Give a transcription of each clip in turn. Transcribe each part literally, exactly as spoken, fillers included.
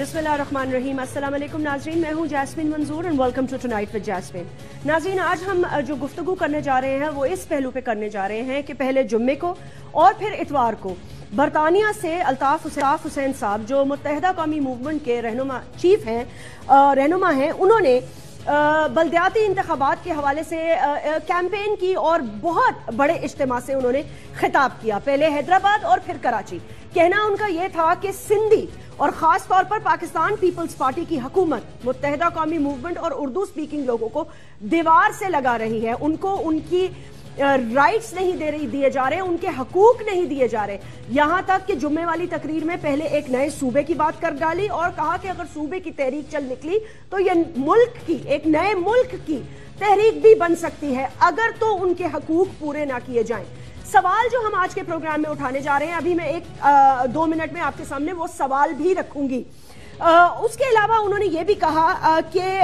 बिस्मिल्लाहिर्रहमानिर्रहीम। अस्सलाम वालेकुम नाज़रीन, मैं हूं Jasmeen Manzoor and welcome to tonight with Jasmeen. नाज़रीन, आज हम जो गुफ्तगू करने जा रहे हैं वो इस पहलू पे करने जा रहे हैं कि पहले जुम्मे को और फिर इतवार को बरतानिया से अल्ताफ हुसैन साहब जो मुत्तहिदा कौमी मूवमेंट के रहनुमा चीफ हैं, रहनुमा हैं, उन्होंने बल्दियाती इंतखाबात के हवाले से कैंपेन की और बहुत बड़े इज्तिमा से उन्होंने खिताब किया। पहले हैदराबाद और फिर कराची। कहना उनका यह था कि सिंधी और ख़ास तौर पर पाकिस्तान पीपल्स पार्टी की हुकूमत मुत्तहिदा कौमी मूवमेंट और उर्दू स्पीकिंग लोगों को दीवार से लगा रही है। उनको उनकी राइट्स नहीं दे रही दिए जा रहे, उनके हकूक नहीं दिए जा रहे। यहां तक कि जुम्मे वाली तकरीर में पहले एक नए सूबे की बात कर डाली और कहा कि अगर सूबे की तहरीक चल निकली तो ये मुल्क की, एक नए मुल्क की तहरीक भी बन सकती है अगर तो उनके हकूक पूरे ना किए जाएं। सवाल जो हम आज के प्रोग्राम में उठाने जा रहे हैं, अभी मैं एक आ, दो मिनट में आपके सामने वो सवाल भी रखूंगी। आ, उसके अलावा उन्होंने ये भी कहा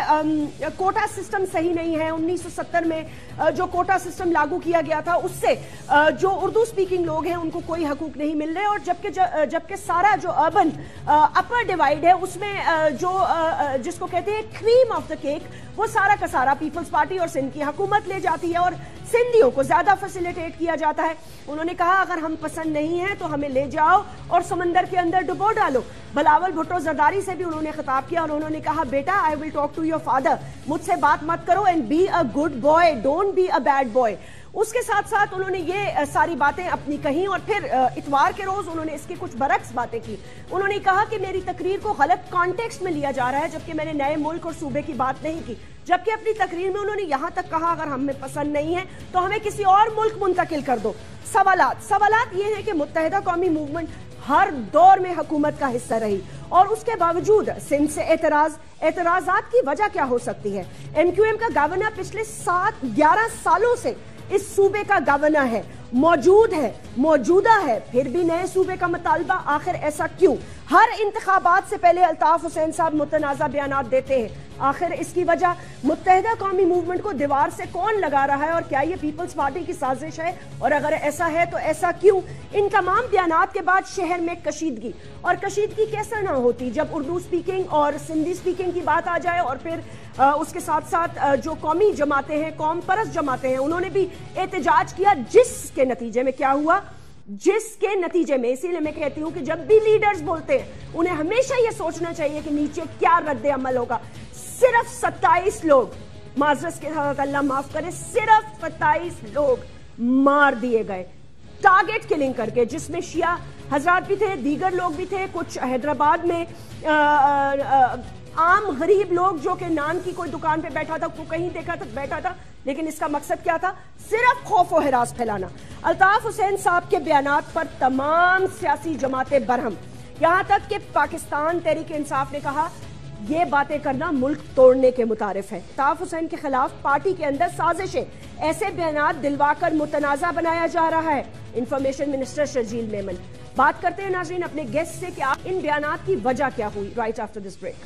कि कोटा सिस्टम सही नहीं है। उन्नीस सौ सत्तर में आ, जो कोटा सिस्टम लागू किया गया था उससे आ, जो उर्दू स्पीकिंग लोग हैं उनको कोई हकूक नहीं मिल रहे, और जबकि जबकि सारा जो अर्बन अपर डिवाइड है उसमें आ, जो आ, जिसको कहते हैं क्रीम ऑफ द केक, वो सारा का सारा पीपल्स पार्टी और सिंध की हुकूमत ले जाती है और सिंधियों को ज्यादा फैसिलिटेट किया जाता है। उन्होंने कहा अगर हम पसंद नहीं है तो हमें ले जाओ और समंदर के अंदर डुबो डालो। बिलावल भुट्टो जरदारी से भी उन्होंने खिताब किया और उन्होंने कहा बेटा, I will talk to your father, मुझसे बात मत करो and be a good boy, don't be a bad boy. उसके साथ साथ उन्होंने ये सारी बातें अपनी कही और फिर इतवार के रोज उन्होंने इसकी कुछ बरक्स बातें की। उन्होंने कहा कि मेरी तकरीर को गलत कॉन्टेक्स्ट में लिया जा रहा है, जबकि मैंने नए मुल्क और सूबे की बात नहीं की। जबकि अपनी तकरीर में उन्होंने यहां तक कहा अगर हमें पसंद नहीं है तो हमें किसी और मुल्क मुंतकिल कर दो। सवालात सवालात ये है कि मुत्तहिदा कौमी मूवमेंट हर दौर में हुकूमत का हिस्सा रही और उसके बावजूद सिंध से एतराज एतराजात की वजह क्या हो सकती है? एमक्यूएम का गवर्नर पिछले सात ग्यारह सालों से इस सूबे का गवर्नर है, मौजूद है, मौजूदा है, फिर भी नए सूबे का मुतालबा। आखिर ऐसा क्यों? हर इंतखाबात से पहले अल्ताफ हुसैन साहब मुतनाज़ा बयानात देते हैं। आखिर इसकी वजह मुत्तहिदा कौमी मूवमेंट को दीवार से कौन लगा रहा है और क्या ये पीपल्स पार्टी की साजिश है? और अगर ऐसा है तो ऐसा क्यों? इन तमाम बयानात के बाद शहर में कशीदगी, और कशीदगी कैसे ना होती जब उर्दू स्पीकिंग और सिंधी स्पीकिंग की बात आ जाए और फिर आ, उसके साथ साथ आ, जो कौमी जमातें हैं, कौम परस्त जमातें हैं, उन्होंने भी एहतजाज किया, जिसके नतीजे में क्या हुआ? जिसके नतीजे में, इसीलिए मैं कहती हूं कि जब भी लीडर्स बोलते हैं उन्हें हमेशा यह सोचना चाहिए कि नीचे क्या रद्द अमल होगा। सिर्फ सत्ताईस लोग, माजरत के साथ अल्लाह माफ करे, सिर्फ सत्ताईस लोग मार दिए गए टारगेट किलिंग करके, जिसमें शिया हजरात भी थे, दीगर लोग भी थे, कुछ हैदराबाद में आ, आ, आ, आम गरीब लोग जो कि नान की कोई दुकान पे बैठा था, को कहीं देखा था बैठा था, लेकिन इसका मकसद क्या था? सिर्फ खौफ और हिरास फैलाना। अल्ताफ हुसैन साहब के बयानात पर तमाम सियासी जमातें बरहम, यहां तक कि पाकिस्तान तहरीक इंसाफ ने कहा ये बातें करना मुल्क तोड़ने के मुतारिफ है। अल्ताफ हुसैन के खिलाफ पार्टी के अंदर साजिशें, ऐसे बयानात दिलवाकर मुतनाज़ा बनाया जा रहा है। Information minister Sharjeel Memon. बात करते हैं नाज़रीन अपने गेस्ट से कि इन बयानात की वजह क्या हुई। Right after this break.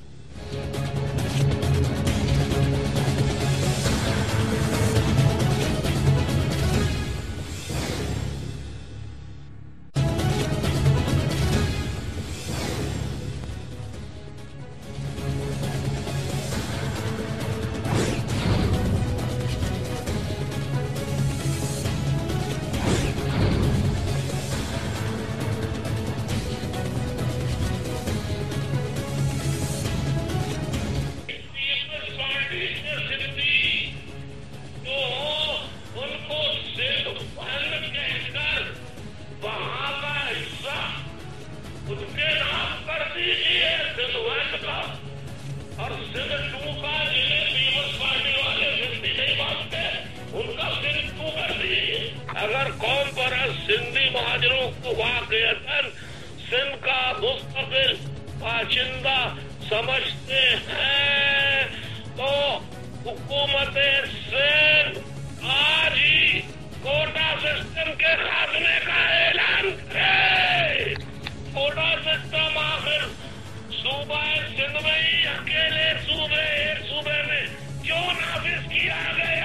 अगर कौम पर सिंधी महाजरों को वाक़ईतन सिंध का मुस्तकिल बाशिंदा समझते हैं तो हुकूमत सिंध आज ही कोटा सिस्टम के खात्मे का ऐलान करे। कोटा सिस्टम आखिर सूबा सिंध में ही अकेले सूबे एक सूबे में क्यों नाफिज किया गया?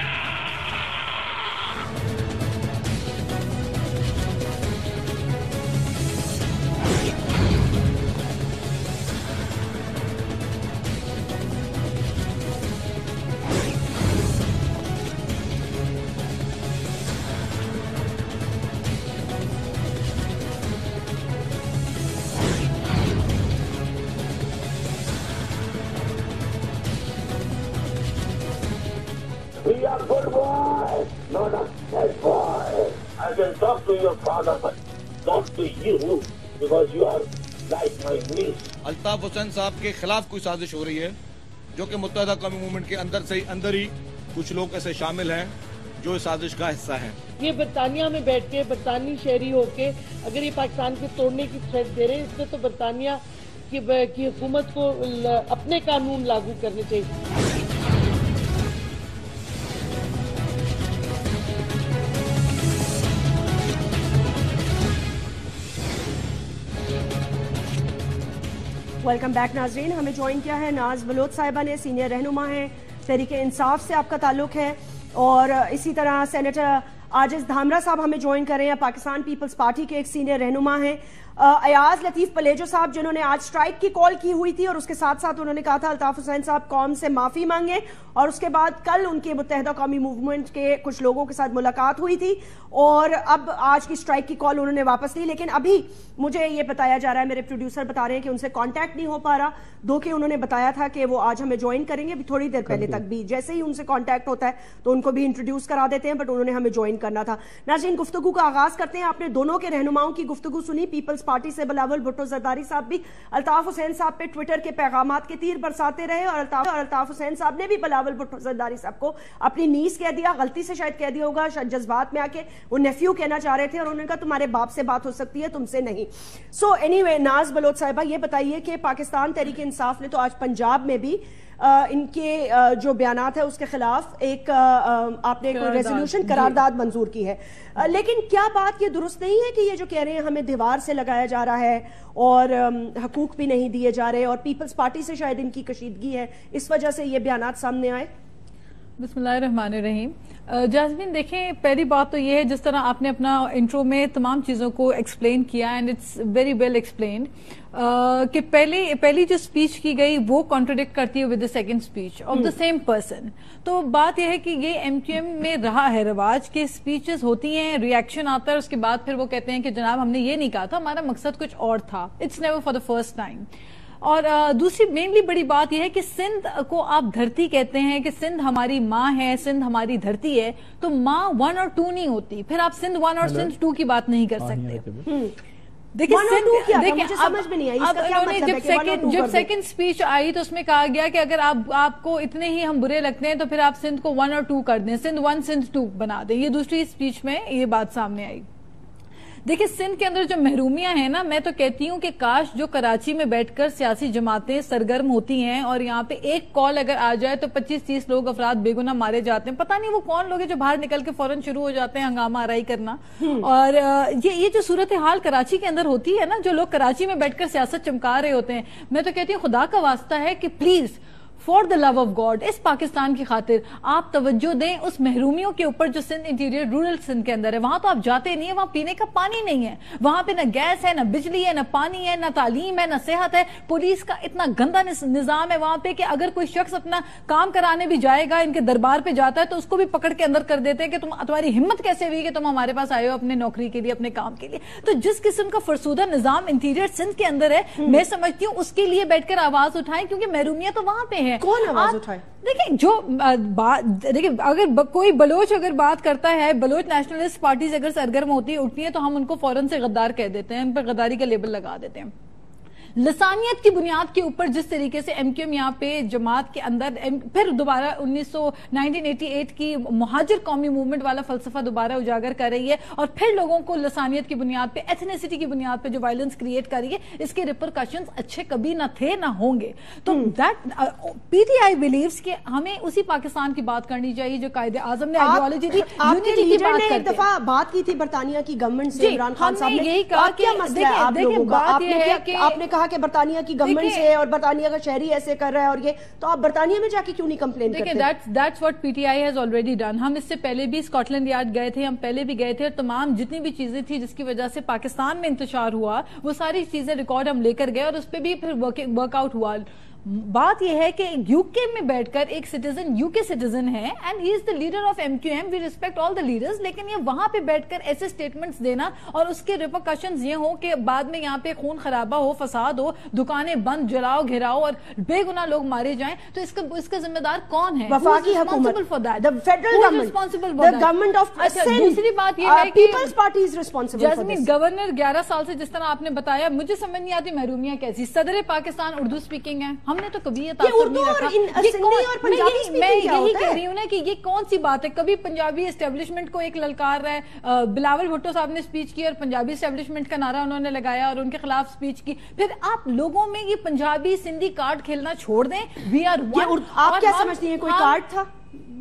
I can talk to your father, but not to you, because you are like my niece. Altaf Hussain साहब के खिलाफ कोई साजिश हो रही है, जो कि मुत्तहिदा कौमी मूवमेंट के अंदर से ही अंदर ही कुछ लोग ऐसे शामिल हैं जो इस साजिश का हिस्सा हैं। ये बरतानिया में बैठ के बरतानी शहरी होके अगर ये पाकिस्तान को तोड़ने की थ्रेट दे रहे हैं, इसमें तो बरतानिया की, की हुकूमत को अपने कानून लागू करने चाहिए। वेलकम बैक नाजरीन, हमें ज्वाइन किया है नाज बलोच साहिबा ने, सीनियर रहनुमा हैं, तहरीक इंसाफ से आपका ताल्लुक है, और इसी तरह सेनेटर आजिज धामरा साहब हमें ज्वाइन कर रहे हैं, पाकिस्तान पीपल्स पार्टी के एक सीनियर रहनुमा हैं। अयाज लतीफ पलेजो साहब जिन्होंने आज स्ट्राइक की कॉल की हुई थी और उसके साथ साथ उन्होंने कहा था अल्ताफ हुसैन साहब कौम से माफी मांगे, और उसके बाद कल उनके मुत्तहिदा कौमी मूवमेंट के कुछ लोगों के साथ मुलाकात हुई थी और अब आज की स्ट्राइक की कॉल उन्होंने वापस ली। लेकिन अभी मुझे ये बताया जा रहा है, मेरे प्रोड्यूसर बता रहे हैं कि उनसे कॉन्टैक्ट नहीं हो पा रहा, दो कि उन्होंने बताया था कि वो आज हमें ज्वाइन करेंगे, अभी थोड़ी देर पहले तक भी जैसे ही उनसे कॉन्टैक्ट होता है तो उनको भी इंट्रोड्यूस करा देते हैं, बट उन्होंने हमें ज्वाइन करना था। नाज़रीन, गुफ्तगू का आगाज करते हैं। आपने दोनों के रहनुमाओं की गुफ्तगू सुनी, पीपल्स पार्टी से बिलावल भुट्टो जरदारी साहब भी अल्ताफ हुसैन साहब पे ट्विटर के पैगामात के तीर बरसाते रहे, और अल्ताफ और अल्ताफ हुसैन साहब ने भी बिलावल भुट्टो जरदारी साहब को अपनी नीस कह दिया, गलती से शायद कह दिया होगा, शायद जज्बात में आके वो नेफ्यू कहना चाह रहे थे और उन्होंने कहा तुम्हारे बाप से बात हो सकती है, तुमसे नहीं। सो एनीवे, नाज बलोच साहिबा ये बताइए कि पाकिस्तान तहरीक इंसाफ ने तो आज पंजाब में भी आ, इनके आ, जो बयानात है उसके खिलाफ एक आ, आपने कोई रेजोल्यूशन करारदाद मंजूर की है, आ, लेकिन क्या बात ये दुरुस्त नहीं है कि ये जो कह रहे हैं हमें दीवार से लगाया जा रहा है और हकूक भी नहीं दिए जा रहे, और पीपल्स पार्टी से शायद इनकी कशीदगी है, इस वजह से ये बयानात सामने आए? बिस्मिल्लाहिर्रहमानिर्रहीम। जास्मीन, देखें, पहली बात तो ये है, जिस तरह आपने अपना इंट्रो में तमाम चीज़ों को एक्सप्लेन किया and it's very well explained, कि पहले पहली जो स्पीच की गई वो कॉन्ट्रोडिक्ट करती है with the second speech of the same person. तो बात यह है कि ये एमक्यूएम में रहा है रिवाज कि स्पीचेस होती हैं, रिएक्शन आता है, उसके बाद फिर वो कहते हैं कि जनाब हमने ये नहीं कहा था, हमारा मकसद कुछ और था। It's never for the first time. और दूसरी मेनली बड़ी बात यह है कि सिंध को आप धरती कहते हैं कि सिंध हमारी माँ है, सिंध हमारी धरती है, तो माँ वन और टू नहीं होती, फिर आप सिंध वन और सिंध टू की बात नहीं कर सकते। देखिए, देखिए समझ में नहीं आई इसका क्या मतलब है कि वन और टू। जब सेकंड स्पीच आई तो उसमें कहा गया कि अगर आप आपको इतने ही हम बुरे लगते हैं तो फिर आप सिंध को वन और टू कर दें, सिंध वन सिंध टू बना दें। ये दूसरी स्पीच में ये बात सामने आई। देखिए, सिंध के अंदर जो महरूमियां हैं ना, मैं तो कहती हूं कि काश जो कराची में बैठकर सियासी जमातें सरगर्म होती हैं और यहाँ पे एक कॉल अगर आ जाए तो पच्चीस तीस लोग अफराद बेगुनाह मारे जाते हैं। पता नहीं वो कौन लोग हैं जो बाहर निकल के फौरन शुरू हो जाते हैं हंगामा आराई करना। और ये ये जो सूरत हाल कराची के अंदर होती है ना, जो लोग कराची में बैठकर सियासत चमका रहे होते हैं, मैं तो कहती हूँ खुदा का वास्ता है कि please for the love of God इस पाकिस्तान की खातिर आप तवज्जो दें उस महरूमियों के ऊपर जो सिंध इंटीरियर रूरल सिंध के अंदर है। वहां तो आप जाते नहीं है, वहां पीने का पानी नहीं है, वहां पे न गैस है, न बिजली है, न पानी है, न तालीम है, न सेहत है। पुलिस का इतना गंदा निजाम है वहां पे कि अगर कोई शख्स अपना काम कराने भी जाएगा, इनके दरबार पे जाता है, तो उसको भी पकड़ के अंदर कर देते हैं कि तुम तुम्हारी हिम्मत कैसे हुई कि तुम हमारे पास आए हो अपने नौकरी के लिए, अपने काम के लिए। तो जिस किस्म का फरसूदा निजाम इंटीरियर सिंध के अंदर है, मैं समझती हूँ उसके लिए बैठकर आवाज उठाएं, क्योंकि महरूमियां तो वहां पे है। कौन आवाज उठाए? देखिए, जो बात देखिए, अगर ब, कोई बलोच अगर बात करता है, बलोच नेशनलिस्ट पार्टीज अगर सरगर्म होती है, उठती है, तो हम उनको फौरन से गद्दार कह देते हैं, उन पर गद्दारी का लेबल लगा देते हैं। लसानियत की बुनियाद के ऊपर जिस तरीके से एमक्यूएम यहाँ पे जमात के अंदर फिर दोबारा उन्नीस सौ नाइनटीन एटी एट की मुहाजिर कौमी मूवमेंट वाला फलसफा दोबारा उजागर कर रही है और फिर लोगों को लसानियत की बुनियाद पे, एथनिसिटी की बुनियाद पे जो वायलेंस क्रिएट कर रही है, इसके रिपरकशंस अच्छे कभी ना थे ना होंगे। तो दैट पीटीआई बिलीव्स कि हमें उसी पाकिस्तान की बात करनी चाहिए जो कायदे आजम ने आइडियोलॉजी दी, यूनिटी की बात एक दफा बात की थी बरतानिया की गवर्नमेंट से, इमरान खान साहब ने यही कहा कि देखिए बात यह है कि आपने कहा कि बरतानिया की गवर्नमेंट से और बरतानिया का शहरी ऐसे कर रहा है, और ये तो आप बरतानिया में जाके क्यों नहीं कंप्लेन करते? देखिए, that's what PTI has already done. हम इससे पहले भी स्कॉटलैंड यार्ड गए थे, हम पहले भी गए थे, और तमाम जितनी भी चीजें थी जिसकी वजह से पाकिस्तान में इंतशार हुआ, वो सारी चीजें रिकॉर्ड हम लेकर गए और उस पर भी फिर वर्कआउट हुआ। بات یہ ہے کہ یو کے میں بیٹھ کر ایک سٹیزن یو کے سٹیزن ہے and he is the leader of M Q M, we respect all the leaders, لیکن یہ وہاں پہ بیٹھ کر ایسے اسٹیٹمنٹس دینا اور اس کے ریپرکشنز یہ ہوں کہ بعد میں یہاں پہ خون خرابہ ہو, فساد ہو, دکانیں بند, جلاؤ گھراؤ اور بے گناہ لوگ مارے جائیں, تو اس کا اس کا ذمہ دار کون ہے؟ وفاقی حکومت, the federal government, the government of Sindh. دوسری بات یہ ہے کہ Peoples Party is responsible for Jasmeen, governor گیارہ سال سے جس طرح آپ نے بتایا, مجھے سمجھ نہیں آتی محرومیاں کیسی. صدر پاکستان اردو اسپیکنگ ہے, ہم نے تو کبھی یہ تاثر نہیں رکھا. میں یہی کہہ رہی ہوں نا کہ یہ کون سی بات ہے؟ کبھی پنجابی اسٹیبلشمنٹ کو ایک للکار رہا ہے, بلاول بھٹو صاحب نے اسپیچ کی اور پنجابی اسٹیبلشمنٹ کا نعرہ انہوں نے لگایا اور ان کے خلاف اسپیچ کی, پھر آپ لوگوں میں یہ پنجابی سندھی کارڈ کھیلنا چھوڑ دیں. We are one. آپ کیا سمجھتی ہیں کوئی کارڈ تھا؟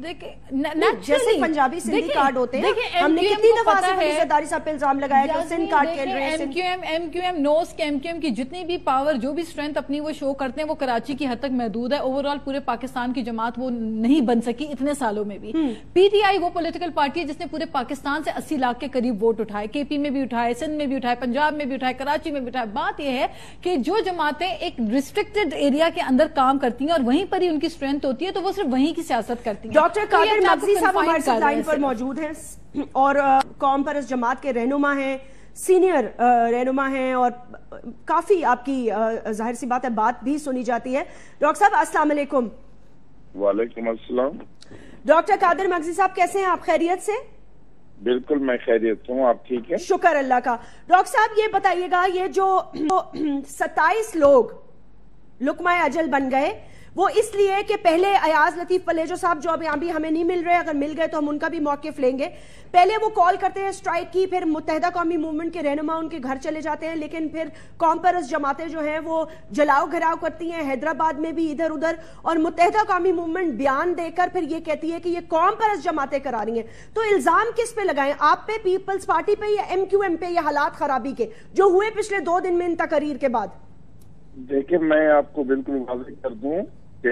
جیسے پنجابی سندھی کارڈ ہوتے ہیں, ہم نے کتنی دفعہ آصف علی زرداری صاحب پہ الزام لگایا کہ وہ سندھ کارڈ کھیل رہے ہیں. M Q M M Q M knows کہ ایم کیو ایم کی جتنی بھی پاور, جو بھی اسٹرینتھ اپنی وہ شو کرتے ہیں وہ کراچی کی حد تک محدود ہے. اوور آل پورے پاکستان کی جماعت وہ نہیں بن سکی اتنے سالوں میں بھی. پی ٹی آئی وہ پولیٹیکل پارٹی ہے جس نے پورے پاکستان سے اسی لاکھ کے قریب ووٹ اٹھائے, کے پی میں بھی اٹھائے, سندھ میں بھی اٹھائے, پنجاب میں بھی اٹھائے, کراچی میں بھی اٹھائے. بات یہ ہے کہ جو جماعتیں ایک ریسٹرکٹڈ ایریا کے اندر کام کرتی ہیں اور وہیں پر ہی ان کی اسٹرینتھ ہوتی ہے, تو وہ صرف وہیں کی سیاست کرتی ہیں. ڈاکٹر قادر مغزی صاحب ہمارے ساتھ لائن پر موجود ہیں اور قوم پرست جماعت کے رہنما ہیں, سینئر رہنما ہیں, اور کافی آپ کی ظاہر سی بات ہے بات بھی سنی جاتی ہے. ڈاکٹر صاحب السلام علیکم. وعلیکم السلام. ڈاکٹر قادر مغزی صاحب کیسے ہیں آپ؟ خیریت سے؟ بالکل میں خیریت ہوں, آپ ٹھیک ہیں؟ شکر اللہ کا. ڈاکٹر صاحب یہ بتائیے گا, یہ جو ستائیس لوگ لقمہ اجل بن گئے وہ اس لیے کہ پہلے ایاز لطیف پلیجو صاحب جو اب یہاں بھی ہمیں نہیں مل رہے, اگر مل گئے تو ہم ان کا بھی موقف لیں گے, پہلے وہ کال کرتے ہیں اسٹرائک کی, پھر متحدہ قومی موومنٹ کے رہنما ان کے گھر چلے جاتے ہیں, لیکن پھر قوم پرست جماعتیں جو ہیں وہ جلاؤ گھراؤ کرتی ہیں حیدرآباد میں بھی ادھر ادھر, اور متحدہ قومی موومنٹ بیان دے کر پھر یہ کہتی ہے کہ یہ قوم پرست جماعتیں کرا رہی ہیں. تو الزام کس پہ لگائیں, آپ پہ, پیپلز پارٹی پہ, یا ایم کیو ایم پہ, یہ حالات خرابی کے جو ہوئے پچھلے دو دن میں ان تقاریر کے بعد؟ دیکھیں میں آپ کو بالکل واضح کر دوں کہ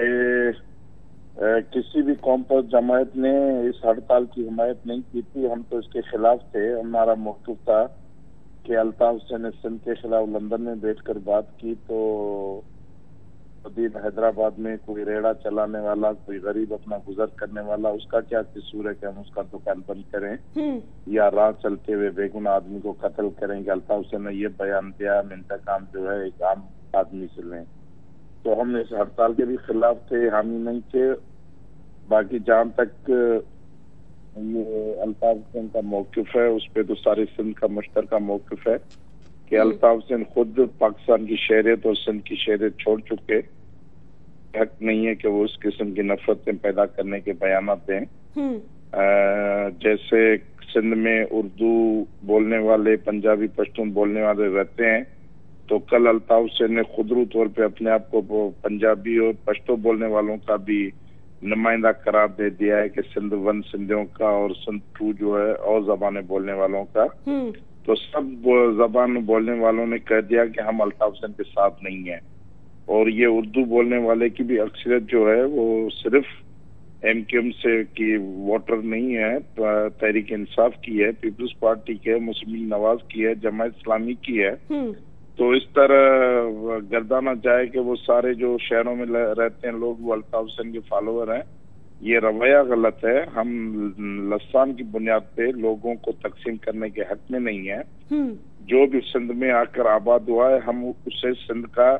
کسی بھی قوم پر جماعت نے اس ہڑتال کی حمایت نہیں کی تھی. ہم تو اس کے خلاف تھے. ہمارا موقف تھا کہ الطاف حسین نے سندھ کے خلاف لندن میں بیٹھ کر بات کی تو حیدرآباد میں کوئی ریڑا چلانے والا, کوئی غریب اپنا گزر کرنے والا, اس کا کیا قصور ہے کہ ہم اس کا دکان بند کریں یا راہ چلتے ہوئے بے گناہ آدمی کو قتل کریں کہ الطاف حسین نے یہ بیان دیا, ہم انتقام جو ہے ایک عام آدمی سے لیں. تو ہم اس ہڑتال کے بھی خلاف تھے, حامی نہیں تھے. باقی جہاں تک یہ الطاف حسین کا موقف ہے اس پہ تو سارے سندھ کا مشترکہ موقف ہے کہ الطاف حسین خود پاکستان کی شہریت اور سندھ کی شہریت چھوڑ چکے, حق نہیں ہے کہ وہ اس قسم کی نفرتیں پیدا کرنے کے بیانات دیں. جیسے سندھ میں اردو بولنے والے, پنجابی پشتون بولنے والے رہتے ہیں, تو کل الطاف حسین نے خودرو طور پہ اپنے آپ کو پنجابی اور پشتو بولنے والوں کا بھی نمائندہ قرار دے دیا ہے کہ سندھ ون سندھیوں کا اور سندھ ٹو جو ہے اور زبانیں بولنے والوں کا. تو سب زبان بولنے والوں نے کہہ دیا کہ ہم الطاف حسین کے ساتھ نہیں ہیں. اور یہ اردو بولنے والے کی بھی اکثریت جو ہے وہ صرف ایم کیو ایم سے کی ووٹر نہیں ہے, تحریک انصاف کی ہے, پیپلز پارٹی کی ہے, مسلم نواز کی ہے, جماعت اسلامی کی ہے. تو اس طرح گردانا جائے کہ وہ سارے جو شہروں میں رہتے ہیں لوگ وہ الطاف حسین کے فالوور ہیں, یہ رویہ غلط ہے. ہم لسان کی بنیاد پہ لوگوں کو تقسیم کرنے کے حق میں نہیں ہیں. جو بھی سندھ میں آ کر آباد ہوا ہے ہم اسے سندھ کا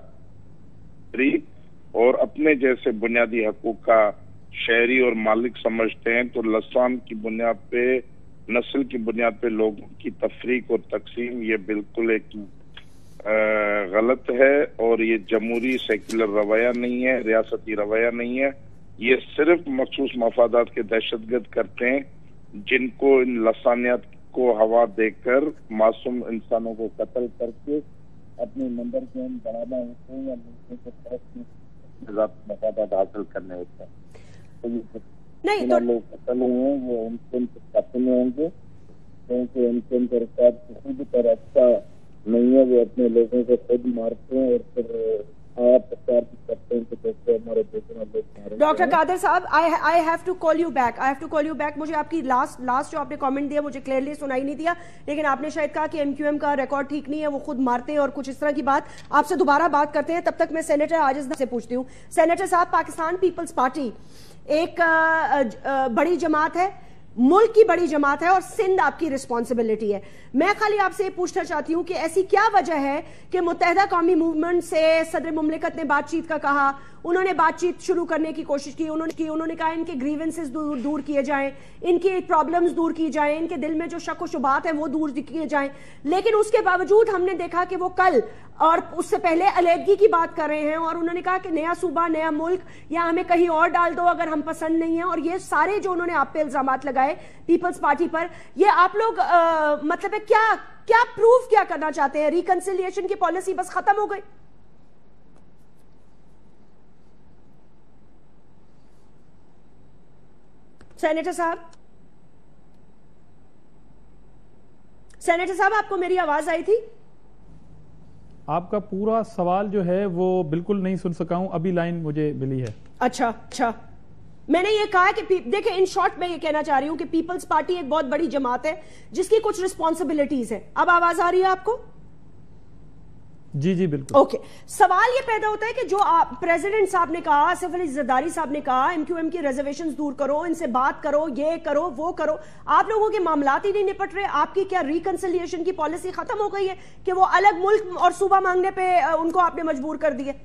اور اپنے جیسے بنیادی حقوق کا شہری اور مالک سمجھتے ہیں. تو لسان کی بنیاد پہ, نسل کی بنیاد پہ لوگوں کی تفریق اور تقسیم یہ بالکل ایک غلط ہے, اور یہ جمہوری سیکولر رویہ نہیں ہے, ریاستی رویہ نہیں ہے. یہ صرف مخصوص مفادات کے دہشت گرد کرتے ہیں جن کو ان لسانیات کو ہوا دے کر معصوم انسانوں کو قتل کر کے اپنے نمبر کے ہم بڑھانا ہوتے ہیں یا ملکوں کے طرف ذات مفادات حاصل کرنے ہوتے ہیں. تو یہ لوگ قتل ہوئے ہیں وہ ان کے قتل میں ہوں گے کیونکہ ان کے اندر کسی بھی طرح کا نہیں ہے. وہ اپنے لوگوں کو خود مارتے ہیں اور پھر آپ پرچار بھی کرتے हैं उनके बच्चे हमारे बेटे लोग मारे डॉक्टर कादर साहब, I I have to call you back I have to call you back मुझे आपकी लास्ट लास्ट जो आपने कमेंट दिया मुझे क्लियरली सुनाई नहीं दिया, लेकिन आपने शायद कहा कि एमक्यूएम का रिकॉर्ड ठीक नहीं है, वो खुद मारते हैं और कुछ इस तरह की बात। आपसे दोबारा बात करते हैं, तब तक मैं सेनेटर आजिज से पूछती हूँ। सेनेटर साहब, पाकिस्तान पीपल्स पार्टी एक आ, आ, बड़ी जमात है, मुल्क की बड़ी जमात है और सिंध आपकी रिस्पॉन्सिबिलिटी है। मैं खाली आपसे ये पूछना चाहती हूँ कि ऐसी क्या वजह है कि मुत्तहिदा कौमी मूवमेंट से सदर मुमलिकत ने बातचीत का कहा, उन्होंने बातचीत शुरू करने की कोशिश की, उन्होंने की उन्होंने कहा इनके ग्रीवेंसेस दूर, दूर किए जाएं, इनकी प्रॉब्लम्स दूर की जाएं, इनके दिल में जो शक व शुबात है वो दूर किए जाएं, लेकिन उसके बावजूद हमने देखा कि वो कल और उससे पहले अलहदगी की बात कर रहे हैं और उन्होंने कहा कि नया सूबा, नया मुल्क, या हमें कहीं और डाल दो अगर हम पसंद नहीं है। और ये सारे जो उन्होंने आप पे इल्जामात लगाए पीपल्स पार्टी पर, ये आप लोग आ, मतलब है क्या क्या प्रूफ क्या करना चाहते हैं? रिकंसिलिएशन की पॉलिसी बस खत्म हो गई? सेनेटर साहब, सेनेटर साहब आपको मेरी आवाज आई थी? आपका पूरा सवाल जो है वो बिल्कुल नहीं सुन सका हूं, अभी लाइन मुझे मिली है। अच्छा अच्छा, मैंने ये कहा कि देखिए, इन शॉर्ट में ये कहना चाह रही हूं कि पीपल्स पार्टी एक बहुत बड़ी जमात है जिसकी कुछ रिस्पॉन्सिबिलिटीज है। अब आवाज आ रही है आपको? जी जी बिल्कुल। ओके, सवाल ये पैदा होता है कि जो प्रेसिडेंट साहब ने कहा, आसिफ अली जरदारी साहब ने कहा एमक्यूएम की रिजर्वेशंस दूर करो, इनसे बात करो, ये करो वो करो, आप लोगों के मामलात ही नहीं निपट रहे। आपकी क्या रिकंसिलिएशन की पॉलिसी खत्म हो गई है कि वो अलग मुल्क और सूबा मांगने पे उनको आपने मजबूर कर दिया?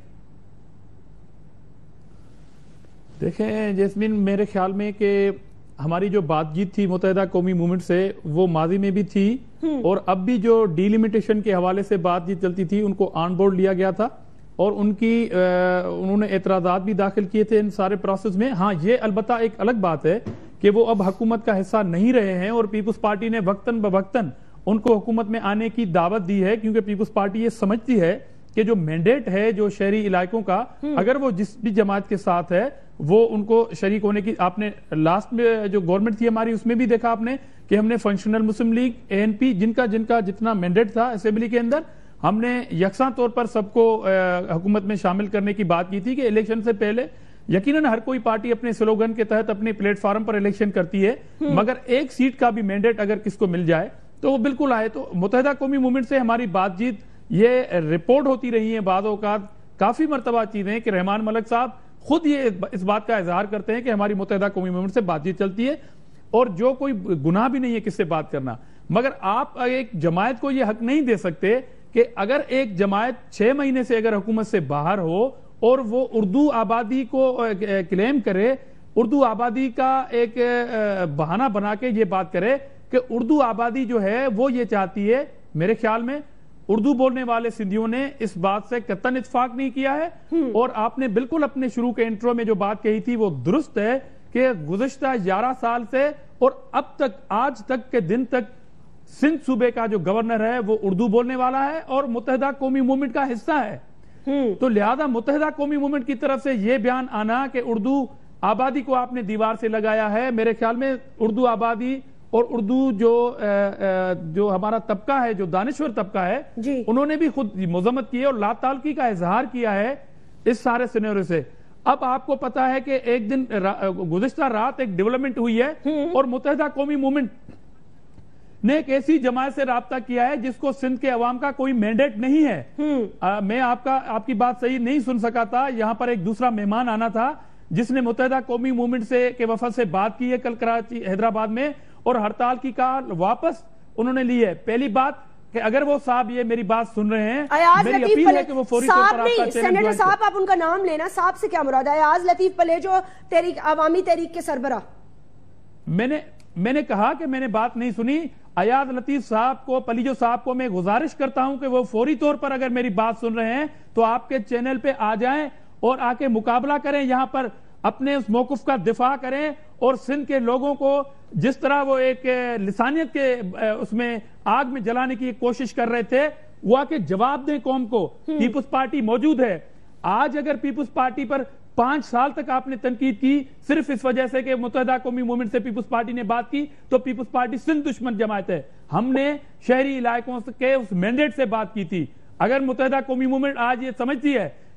देखें जैस्मिन, मेरे ख्याल में कि हमारी जो बातचीत थी मुत्तहिदा कौमी मूवमेंट से वो माजी में भी थी और अब भी जो डिलिमिटेशन के हवाले से बातचीत चलती थी उनको ऑन बोर्ड लिया गया था और उनकी आ, उन्होंने एतराज़ात भी दाखिल किए थे इन सारे प्रोसेस में। हाँ, ये अलबत्ता एक अलग बात है कि वो अब हुकूमत का हिस्सा नहीं रहे हैं और पीपल्स पार्टी ने वक्तन बवक्तन उनको हुकूमत में आने की दावत दी है, क्योंकि पीपल्स पार्टी ये समझती है कि जो मैंडेट है जो शहरी इलाकों का, अगर वो जिस भी जमात के साथ है वो उनको शरीक होने की, आपने लास्ट में जो गवर्नमेंट थी हमारी उसमें भी देखा आपने कि हमने फंक्शनल मुस्लिम लीग, एएनपी, जिनका जिनका जितना मैंडेट था असेंबली के अंदर, हमने यकसा तौर पर सबको हुकूमत में शामिल करने की बात की थी कि इलेक्शन से पहले यकीनन हर कोई पार्टी अपने स्लोगन के तहत अपने प्लेटफॉर्म पर इलेक्शन करती है, मगर एक सीट का भी मैंडेट अगर किसको मिल जाए तो वो बिल्कुल आए। तो मुत्तहिदा कौमी मूवमेंट से हमारी बातचीत, ये रिपोर्ट होती रही है बाद औकात काफी मरतबा चीजें कि रहमान मलिक साहब खुद ये इस बात का इजहार करते हैं कि हमारी मुत्तहिदा कौमी मूवमेंट से बातचीत चलती है और जो कोई गुनाह भी नहीं है किससे बात करना। मगर आप एक जमायत को ये हक नहीं दे सकते कि अगर एक जमायत छह महीने से अगर हुकूमत से बाहर हो और वो उर्दू आबादी को क्लेम करे, उर्दू आबादी का एक बहाना बना के ये बात करे कि उर्दू आबादी जो है वो ये चाहती है। मेरे ख्याल में उर्दू बोलने वाले सिंधियों ने इस बात से कतन इत्तेफाक नहीं किया है और आपने बिल्कुल अपने शुरू के इंट्रो में जो बात कही थी वो दुरुस्त है कि गुज़श्ता ग्यारह साल से और अब तक आज तक के दिन तक सिंध सूबे का जो गवर्नर है वो उर्दू बोलने वाला है और मुत्तहिदा कौमी मूवमेंट का हिस्सा है। तो लिहाजा मुत्तहिदा कौमी मूवमेंट की तरफ से यह बयान आना कि उर्दू आबादी को आपने दीवार से लगाया है, मेरे ख्याल में उर्दू आबादी और उर्दू जो जो हमारा तबका है, जो दानिश्वर तबका है, उन्होंने भी खुद मजम्मत की है और लाताल्की का इजहार किया है इस सारे सिनेरियो से। अब आपको पता है कि एक दिन गुज़िश्ता रात एक डेवलपमेंट हुई है और मुत्तहिदा कौमी मूवमेंट ने एक ऐसी जमात से राब्ता किया है जिसको सिंध के अवाम का कोई मैंडेट नहीं है। आ, मैं आपका आपकी बात सही नहीं सुन सका था, यहां पर एक दूसरा मेहमान आना था जिसने मुत्तहिदा कौमी मूवमेंट से के वफद से बात की है कल कराची हैदराबाद में और हड़ताल की कार वापस उन्होंने ली है। पहली बात कि अगर वो साहब ये मेरी बात सुन रहे हैं, मेरी अपील है कि वो फौरी तौर पर आपका चैनल सेनेटर साहब, आप उनका नाम लेना, साहब से क्या मुराद है? अयाज लतीफ पले जो तहरीक अवामी तहरीक के सरबरा। मैंने मैंने कहा कि मैंने बात नहीं सुनी। अयाज लतीफ साहब को, पलीजो साहब को मैं गुजारिश करता हूं कि वो फौरी तौर पर अगर मेरी बात सुन रहे हैं तो आपके चैनल पे आ जाएं और आके मुकाबला करें, यहां पर अपने उस मौक़िफ़ का दिफा करें और सिंध के लोगों को जिस तरह वो एक लिसानियत के उसमें आग में जलाने की कोशिश कर रहे थे वो आके जवाब दें कौम को। पीपुल्स पार्टी मौजूद है। आज अगर पीपुल्स पार्टी पर पांच साल तक आपने तनकीद की सिर्फ इस वजह से कि मुत्तहिदा कौमी मूवमेंट से पीपुल्स पार्टी ने बात की, तो पीपुल्स पार्टी सिंध दुश्मन जमात है। हमने शहरी इलाकों के उस मैंडेट से बात की थी। अगर मुत्तहिदा कौमी मूवमेंट आज ये समझती है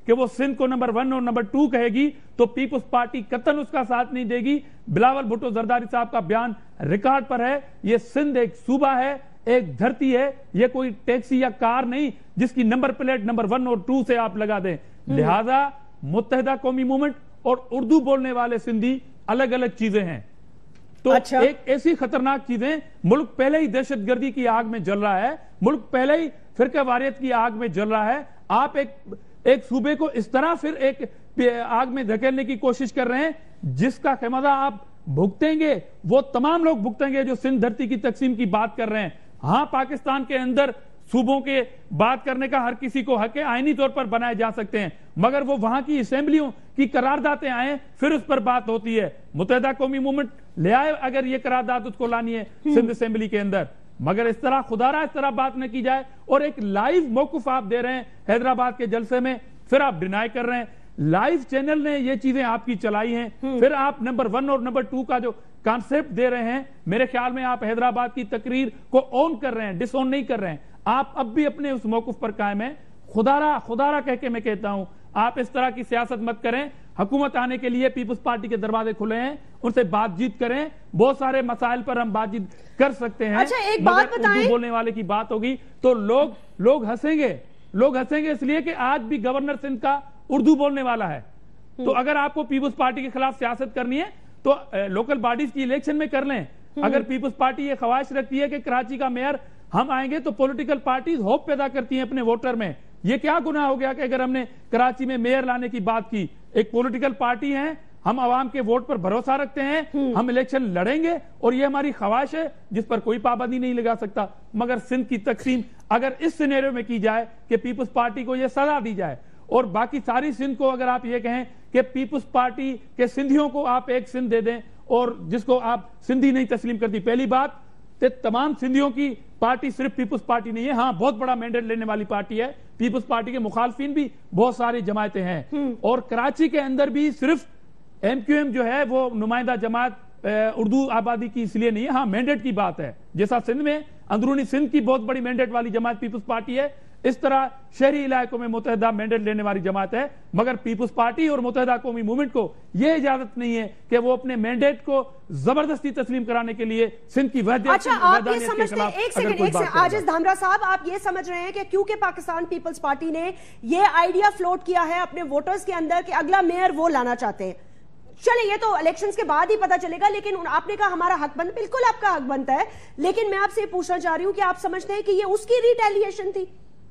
کہ وہ سندھ کو نمبر ون اور نمبر ٹو کہے گی تو پیپلز پارٹی قطعاً اس کا ساتھ نہیں دے گی. بلاول بھٹو زرداری صاحب کا بیان ریکارڈ پر ہے. یہ سندھ ایک صوبہ ہے, ایک دھرتی ہے, یہ کوئی ٹیکسی یا کار نہیں جس کی نمبر پلیٹ نمبر ون اور ٹو سے آپ لگا دیں. لہذا متحدہ قومی موومنٹ اور اردو بولنے والے سندھی الگ الگ چیزیں ہیں. تو اچھا. ایک ایسی خطرناک چیزیں, ملک پہلے ہی دہشت گردی کی آگ میں جل رہا ہے, ملک پہلے ہی فرقہ واریت کی آگ میں جل رہا ہے. آپ ایک ایک صوبے کو اس طرح پھر ایک آگ میں دھکیلنے کی کوشش کر رہے ہیں جس کا خمیازہ آپ بھگتیں گے وہ تمام لوگ بھگتیں گے جو سندھ دھرتی کی تقسیم کی بات کر رہے ہیں. ہاں, پاکستان کے اندر صوبوں کے بات کرنے کا ہر کسی کو حق ہے, آئینی طور پر بنائے جا سکتے ہیں, مگر وہ وہاں کی اسمبلیوں کی قراردادیں آئیں پھر اس پر بات ہوتی ہے. متحدہ قومی موومنٹ لے آئے اگر یہ قرارداد اس کو لانی ہے سندھ اسمبلی کے اندر, مگر اس طرح خدا را اس طرح بات نہ کی جائے. اور ایک لائیو موقف آپ دے رہے ہیں حیدرآباد کے جلسے میں, پھر آپ ڈینائی کر رہے ہیں. لائیو چینل نے یہ چیزیں آپ کی چلائی ہیں, پھر آپ نمبر ون اور نمبر ٹو کا جو کانسیپٹ دے رہے ہیں, میرے خیال میں آپ حیدرآباد کی تقریر کو اون کر رہے ہیں, ڈس اون نہیں کر رہے ہیں. آپ اب بھی اپنے اس موقف پر قائم ہیں. خدا را خدا را کہہ کے میں کہتا ہوں آپ اس طرح کی سیاست مت کریں. حکومت آنے کے لیے پیپلز پارٹی کے دروازے کھلے ہیں, ان سے بات چیت کریں. بہت سارے مسائل پر ہم بات چیت کر سکتے ہیں. اچھا, ایک بات بتائیں, اردو بولنے والے کی بات ہوگی تو لوگ لوگ ہنسیں گے. لوگ ہنسیں گے اس لیے کہ آج بھی گورنر سندھ کا اردو بولنے والا ہے. تو اگر آپ کو پیپلز پارٹی کے خلاف سیاست کرنی ہے تو لوکل باڈیز کی الیکشن میں کر لیں. اگر پیپلز پارٹی یہ خواہش رکھتی ہے کہ کراچی کا میئر ہم آئیں گے تو پولیٹیکل پارٹیز ہوپ پیدا کرتی ہیں اپنے ووٹر میں. یہ کیا گناہ ہو گیا کہ اگر ہم نے کراچی میں میئر لانے کی بات کی, ایک پولیٹیکل پارٹی ہیں, ہم عوام کے ووٹ پر بھروسہ رکھتے ہیں, ہم الیکشن لڑیں گے اور یہ ہماری خواہش ہے جس پر کوئی پابندی نہیں لگا سکتا. مگر سندھ کی تقسیم اگر اس سینیریو میں کی جائے کہ پیپلز پارٹی کو یہ سزا دی جائے اور باقی ساری سندھ کو اگر آپ یہ کہیں کہ پیپلز پارٹی کے سندھیوں کو آپ ایک سندھ دے دیں اور جس کو آپ سندھی نہیں تسلیم کرتی. پہلی بات کہ تمام سندھیوں کی پارٹی صرف پیپلز پارٹی نہیں ہے, ہاں بہت بڑا مینڈیٹ لینے والی پارٹی ہے. پیپلز پارٹی کے مخالفین بھی بہت ساری جماعتیں ہیں اور کراچی کے اندر بھی صرف ایم کیو ایم جو ہے وہ نمائندہ جماعت اردو آبادی کی اس لیے نہیں ہے. ہاں, مینڈیٹ کی بات ہے, جیسا سندھ میں اندرونی سندھ کی بہت بڑی مینڈیٹ والی جماعت پیپلز پارٹی ہے, اس طرح شہری علاقوں میں متحدہ مینڈیٹ لینے والی جماعت ہے. مگر پیپلز پارٹی اور متحدہ قومی موومنٹ کو یہ اجازت نہیں ہے کہ وہ اپنے مینڈیٹ کو زبردستی تسلیم کرانے کے لیے سندھ کی وحدت اچھا آپ یہ سمجھتے ہیں, ایک سیکنڈ ایک سیکنڈ عاجز دھامرا صاحب, آپ یہ سمجھ رہے ہیں کہ کیونکہ پاکستان پیپلز پارٹی نے یہ آئیڈیا فلوٹ کیا ہے اپنے ووٹرز کے اندر کہ اگلا میئر وہ لانا چاہتے ہیں, چلیں یہ تو الیکشنز کے بعد ہی پتا چلے گا, لیکن آپ نے کہا ہمارا حق بند, بالکل آپ کا حق بنتا ہے, لیکن میں آپ سے پوچھنا چاہ رہی ہوں کہ آپ سمجھتے ہیں کہ یہ اس کی ریٹیلیشن تھی؟